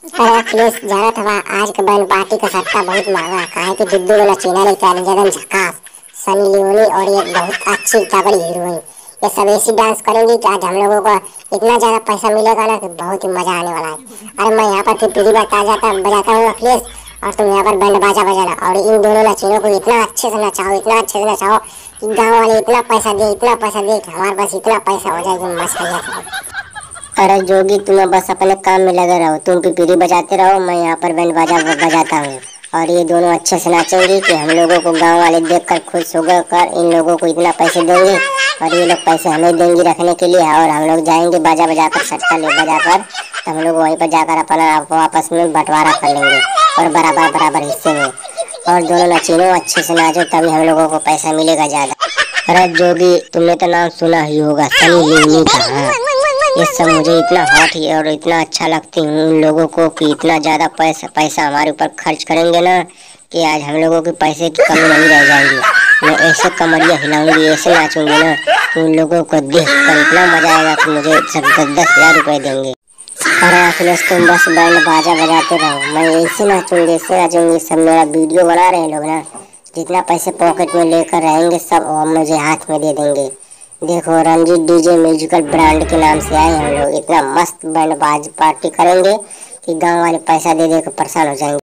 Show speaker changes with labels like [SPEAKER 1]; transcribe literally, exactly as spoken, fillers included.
[SPEAKER 1] अरे अखिलेश जाना था वहाँ आज के बैंड पार्टी का सट्टा बहुत महंगा है। काहे कि दुद्दू वाला चैनल चैलेंज झकास सनी लियोनी और ये बहुत अच्छी तगड़ी हीरोइन ये सब ऐसी डांस करेंगी कि आज हम लोगों को इतना ज्यादा पैसा मिलेगा ना कि बहुत ही मजा आने वाला है। अरे मैं यहाँ पर पिपीली बता जाता बजाता हूँ अखिलेश और तुम यहाँ पर बैंड बाजा बजाना और इन दोनों नचीनों को इतना अच्छे से नचाओ इतना अच्छे से नचाओ कि गाँव वाले इतना पैसा दे इतना पैसा दे कि हमारे पास इतना पैसा हो जाए कि मस्त हो जाए।
[SPEAKER 2] अरे जोगी तुम बस अपने काम में लगे रहो, तुम पिपीली बजाते रहो, मैं यहाँ पर बैंड बाजा बजाता हूँ और ये दोनों अच्छे से नाचेंगे कि हम लोगों को गांव वाले देखकर खुश हो गए कर इन लोगों को इतना पैसे देंगे और ये लोग पैसे हमें देंगे रखने के लिए और हम लोग जाएंगे बाजा बजाकर सट्टा ले बजाकर तो हम लोग वहीं पर जाकर अपना आपस में बंटवारा कर लेंगे और बराबर बराबर हिस्से में और दोनों नचीनों अच्छे से नाचो तभी हम लोगों को पैसा मिलेगा ज्यादा। अरे जोगी तुमने तो नाम सुना ही होगा सनी लियोनी का। हाँ ये सब मुझे इतना हॉट और इतना अच्छा लगती हूँ उन लोगों को कि इतना ज्यादा पैसा पैसा हमारे ऊपर खर्च करेंगे ना कि आज हम लोगों के पैसे की कमी नहीं रह जाएगी। मैं ऐसे कमरिया हिलाऊंगी ऐसे नाचूंगी ना कि उन लोगों को देख कर इतना मजा आएगा कि मुझे सब दस दस हजार रुपए देंगे। अरे अखिलेश तुम बस बैंड बाजा बजाते रहो, मैं ऐसे नाचूंगी ऐसे नाचूंगी। सब मेरा वीडियो बना रहे हैं लोग ना, जितना पैसे पॉकेट में लेकर रहेंगे सब मुझे हाथ में दे देंगे। देखो रंजीत डीजे म्यूजिकल ब्रांड के नाम से आए हम लोग, इतना मस्त बैंड बाज पार्टी करेंगे कि गांव वाले पैसा दे दे कर परेशान हो जाएंगे।